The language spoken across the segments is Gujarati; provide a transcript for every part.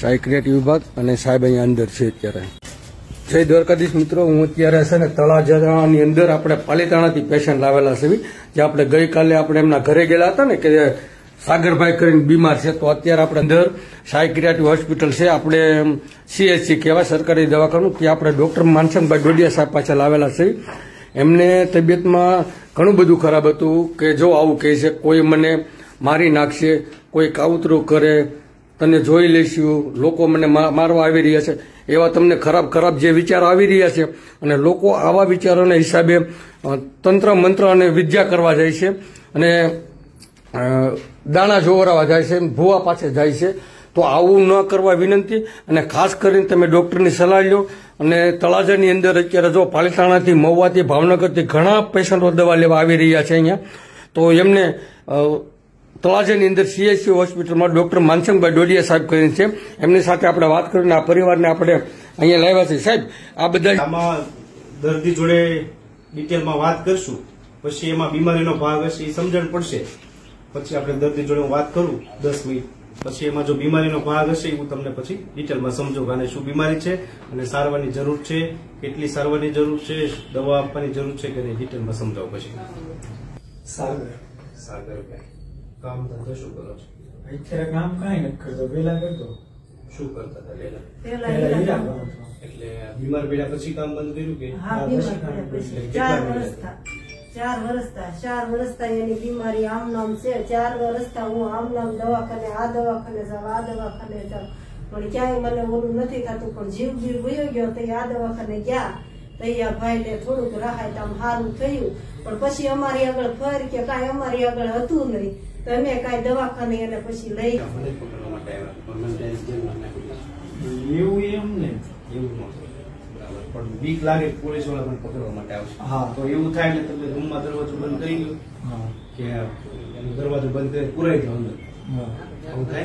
સાયક્રિયાટિક વિભાગ અને સાહેબ અહીંયા અંદર છે અત્યારે। જય દ્વારકાધીશ મિત્રો, હું અત્યારે છે ને તળાજાની અંદર આપણે પાલીતાણાથી પેશન્ટ લાવેલા છે, જે આપણે ગઈકાલે આપણે એમના ઘરે ગયેલા હતા ને કે સાગરભાઈ કરીને બીમાર છે, તો અત્યારે આપણે અંદર સાયક્રિયાટિક હોસ્પિટલ છે, આપણે CHC કહેવાય સરકારી દવાખાનું, ત્યાં આપણે ડોક્ટર માનસંગભાઈ ડોડિયા સાહેબ પાછળ લાવેલા છે। એમને તબિયતમાં ઘણું બધું ખરાબ હતું કે જો આવું કહે છે, કોઈ મને મારી નાખશે, કોઈ કાવતરું કરે, તને જોઈ લઈશું, લોકો મને મારવા આવી રહ્યા છે, એવા તમને ખરાબ ખરાબ જે વિચારો આવી રહ્યા છે, અને લોકો આવા વિચારોના હિસાબે તંત્ર મંત્ર અને વિદ્યા કરવા જાય છે અને દાણા જોવરાવા જાય છે, ભૂવા પાસે જાય છે। તો આવું ન કરવા વિનંતી, અને ખાસ કરીને તમે ડોક્ટરની સલાહ લો। અને તળાજાની અંદર અત્યારે જો પાલીતાણાથી, મહુવાથી, ભાવનગરથી ઘણા પેશન્ટો દવા લેવા આવી રહ્યા છે અહીંયા, તો એમને તળાજાની અંદર CHC હોસ્પિટલમાં ડોક્ટર માનસંગભાઈ ડોડિયા સાહેબ કરીને છે, એમની સાથે આપણે વાત કરીને આ પરિવારને આપણે અહીંયા લાવ્યા છે। સાહેબ, આ બધા આમાં દર્દી જોડે ડિટેલમાં વાત કરશું, પછી એમાં બીમારીનો ભાગ હશે એ સમજણ પડશે, પછી આપણે દર્દી જોડે વાત કરું 10 મિનિટ, પછી એમાં જો બીમારીનો ભાગ હશે હું તમને પછી ડિટેલમાં સમજો કે આને શું બીમારી છે અને સારવારની જરૂર છે, કેટલી સારવારની જરૂર છે, દવા આપવાની જરૂર છે કે નહીં, ડિટેલમાં સમજાવો પછી। સાગરભાઈ, કામ ધંધો શું કરો છો? અત્યારે કામ કઈ નથી કરતો, પેલા કરતો। શું કરતા હતા પહેલા? એટલે બીમાર પડ્યા પછી કામ બંધ કર્યું કે? હા, બીમાર પડ્યા પછી 4 વર્ષ એની બીમારી આમ નામ છે। 4 વર્ષ હું આમ નામ દવાખાને જાઉં, પણ ક્યાંય મને ઓલું નથી થતું, પણ જીવ વયો ગયો તો આ દવાખાને ગયા તો આ ભાઈ ને થોડુંક રાહત આમ સારું થયું, પણ પછી અમારી આગળ ફર કે કાંઈ અમારી આગળ હતું નહીં, તો અમે કાંઈ દવાખાને એને પછી લઈ એવું એમ ને એવું પણ બીક લાગે પોલીસ વાળા પણ પકડવા માટે આવશે। હા, તો એવું થાય એટલે તમે રૂમમાં દરવાજો બંધ કરી દો કે દરવાજો બંધ કરી પુરાઈ જાવ અંદર, એવું થાય?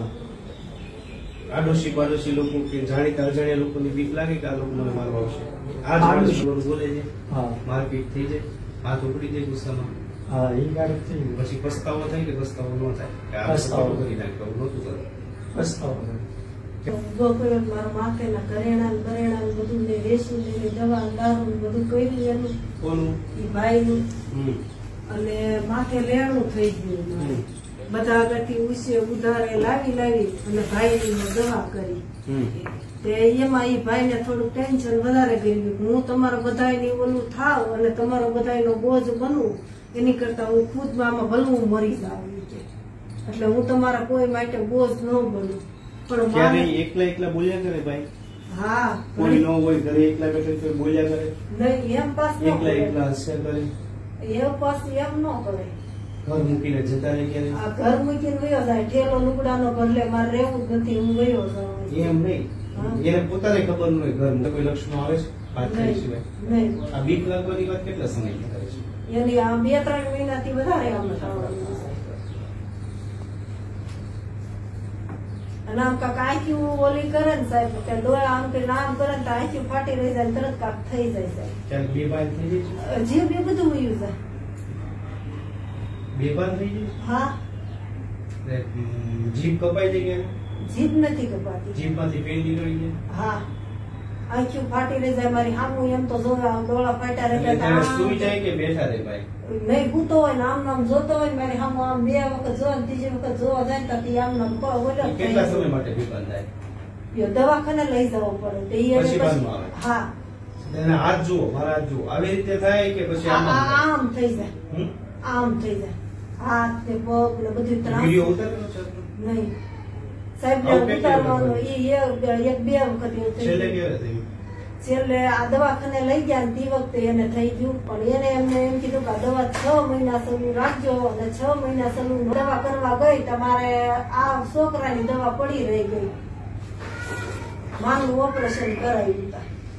આડોશી પાડોશી લોકો કે જાણીતા અજાણ્યા લોકોની બીક લાગે કે આ લોકો મને મારવા આવશે, આ જ માણસ બોલે છે, મારપીટ થઈ જાય, હાથ ઉપડી જાય ગુસ્સામાં, પછી પસ્તાવો થાય કે પસ્તાવો ન થાય કે આ પસ્તાવો કરી નાખે, નહોતું કરે પસ્તાવો મારા માથેના કરેણા બરેણા બધું મેં વેચી દવા દારૂ બધું કર્યું એનું, કોનું? એ ભાઈનું, અને માથે લેણું થઈ ગયું, બધા આગળથી ઉસે ઉધારે લાવી અને ભાઈની દવા કરી, તે એમાં એ ભાઈને થોડું ટેન્શન વધારે ગયું, હું તમારા બધાની ઓલું થાવ અને તમારો બધાનો બોજ બનવું એની કરતા હું ખુદમાં આમાં ભલવું મરી જાઉં, એટલે હું તમારા કોઈ માટે બોજ ન બનું। એકલા બોલ્યા કરે ભાઈ? હા, કોઈ ન હોય ઘરે એકલા બેઠે બોલ્યા કરે નહીં, એમ પાસ એકલા હસ્યા કરે, એ પાસ એમ ન કરે, ઘર મૂકીને જતા રહે ક્યારે? આ ઘર મૂકીને વયો જાય, ઠેલો લુગડાનો ભલે મારે રહેવું જ નથી, હું વયો જાઉં એમ નહીં, એને પોતાને ખબર ન હોય ઘર કોઈ લક્ષણો આવે છે વાત કરી સિવાય નહીં। આ બીક લાગવાની વાત કેટલા સમયથી કરે છે? એની આ 2-3 મહિનાથી વધારે આમ થવાનું છે, અને આમ કાંક આંખી ઓલી કરે ને સાહેબ કે ડોળા આમ કે નામ કરે ને તો આંખી ફાટી રહી જાય, તરત કાંક થઈ જાય સાહેબ, ક્યાંક બેભાન થઈ જાય, જીવ બે બધું વયું જાય, બેભાન થઈ જાય। હા, જીભ કપાઈ જાય કે? જીભ નથી કપાતી, જીભમાંથી પેન નીકળી જાય। હા, આંખી ફાટી રહી જાય મારી સામું, એમ તો જોવા ડોળા ફાટ્યા રહે સુઈ જાય કે બેઠા રહે ભાઈ? નહીં, ભૂતો હોય ને આમ નામ જોતો હોય, મારી સામું આમ 2 વખત જોવા ને 3જી વખત જોવા જાય ને તો આમ નામ કેટલા સમય માટે બેભાન થાય? દવાખાને લઈ જવું પડે, હા, હાથ જુઓ, મારા હાથ જુઓ, આવી રીતે થાય કે પછી આમ થઈ જાય, આમ થઈ જાય, હાથ ને પગ ને બધું ત્રાસ નહીં સાહેબ, ઉતારવાનો એ 1-2 વખત એવું થઈ ગયું। છેલ્લે આ દવાખાને લઈ ગયા ને તે વખતે એને થઈ ગયું, પણ એને એમને એમ કીધું કે દવા 6 મહિના સલું રાખજો, અને 6 મહિના સલું દવા કરવા ગઈ, તમારે આ છોકરાની દવા પડી રહી ગઈ, માનું ઓપરેશન કરાવ્યું,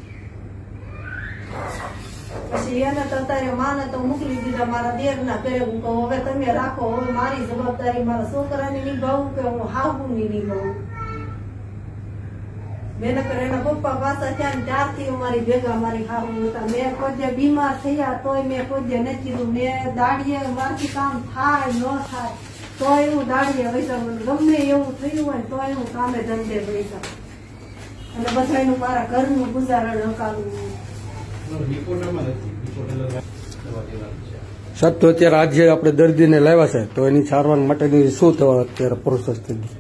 પછી એને તો અત્યારે માને તો મોકલી દીધા મારા દેરના ઘરે, હું કહું હવે તમે રાખો, હવે મારી જવાબદારી મારા છોકરાની નિભાવું કે હું હાહુની નિભાવું। મેં એના પપ્પા પાછા ત્યાં ત્યારથી અમારી ભેગા મારી હાહુ હતા, મેં કોઈ બીમાર થયા તોય મેં કોઈ નથી કીધું, મેં દાડીએ મારથી કામ થાય ન થાય તોય હું દાડીએ પૈસા ગમે એવું થયું હોય તોય હું કામે ધંધે પૈસા અને બધાનું મારા ઘરનું ગુજારણ હકાવું. રિપોર્ટરમાં નથી. રિપોર્ટ દવા દેવાની છે. સાહેબ તો અત્યારે આજે આપણે દર્દીને લાવ્યા છે તો એની સારવાર માટેની શું થવા અત્યારે પ્રોસેસ થઈ ગઈ?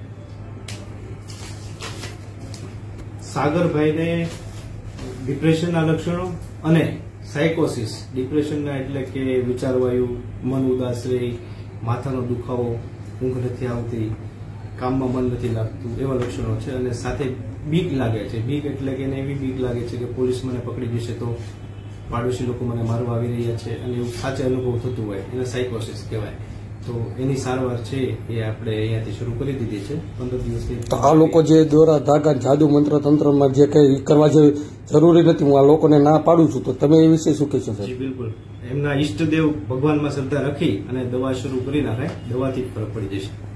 સાગરભાઈને ડિપ્રેશનના લક્ષણો અને સાયકોસિસ. ડિપ્રેશનના એટલે કે વિચારવાયુ, મન ઉદાસ રહી, માથાનો દુખાવો, ઊંઘ નથી આવતી, કામમાં મન નથી લાગતું, એવા લક્ષણો છે. અને સાથે બીક લાગે છે. બીક એટલે કે એને એવી બીક લાગે છે કે પોલીસ મને પકડી જશે તો પાડોશી લોકો મને મારવા આવી રહ્યા છે અને એવું સાચે અનુભવ થતું હોય એને સાયકોસિસ કહેવાય. તો એની સારવાર છે એ આપણે અહીંયાથી શરૂ કરી દીધી છે 15 દિવસથી. તો આ લોકો જે દોરા ધાગા જાદુ મંત્ર તંત્રમાં જે કઈ કરવા જરૂરી નથી, હું આ લોકોને ના પાડું છું, તો તમે એ વિશે શું કહેશો જી સાહેબ? બિલકુલ. એમના ઈષ્ટદેવ ભગવાનમાં શ્રદ્ધા રાખી અને દવા શરૂ કરી નાખે, દવાથી જ ફરક પડી જશે.